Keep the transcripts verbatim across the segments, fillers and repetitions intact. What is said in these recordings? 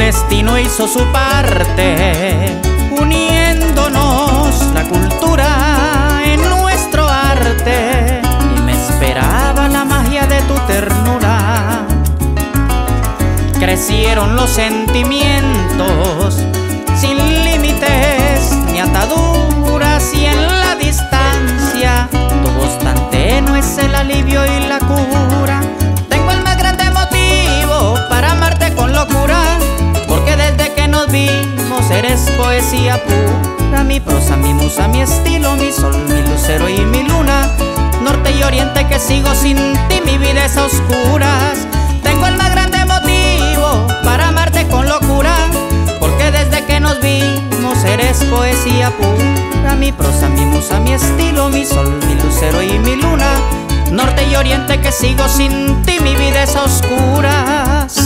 destino hizo su parte, uniéndonos la cultura en nuestro arte, y me esperaba la magia de tu ternura. Crecieron los sentimientos sin límites ni ataduras, y en la distancia tu voz tan tenue es el alivio y la cura. Tengo el más grande motivo para amarte con locura, porque desde que nos vimos eres poesía pura. Mi prosa, mi musa, mi estilo, mi sol, mi lucero y mi luna, norte y oriente que sigo sin ti, mi vida es a oscuras. Tengo el más grande motivo para amarte con locura, porque desde que nos vimos eres poesía pura. Mi prosa, mi musa, mi estilo, mi sol, mi lucero y mi luna, norte y oriente que sigo sin ti, mi vida es a oscuras.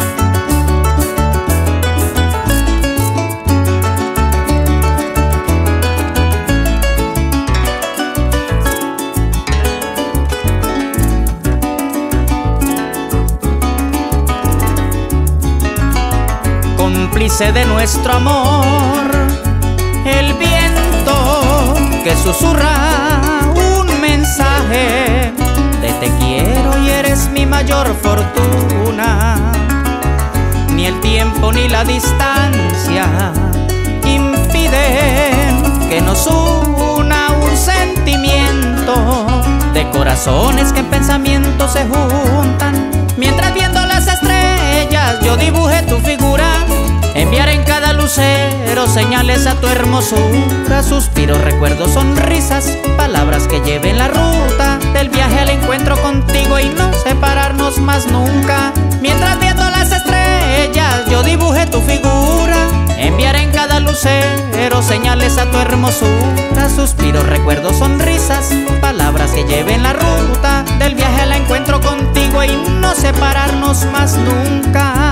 Cómplice de nuestro amor, el viento que susurra un mensaje de te quiero y eres mi mayor fortuna. Ni el tiempo ni la distancia impiden que nos una un sentimiento de corazones que en pensamiento se juntan. Mientras viendo las estrellas yo dibujé tu figura, enviar en cada lucero señales a tu hermosura, suspiros, recuerdos, sonrisas, palabras que lleven la ruta del viaje al encuentro contigo y no separarnos más nunca. Mientras viendo las estrellas yo dibujé tu figura, enviar en cada lucero señales a tu hermosura, suspiros, recuerdos, sonrisas, palabras que lleven la ruta del viaje al encuentro contigo y no separarnos más nunca.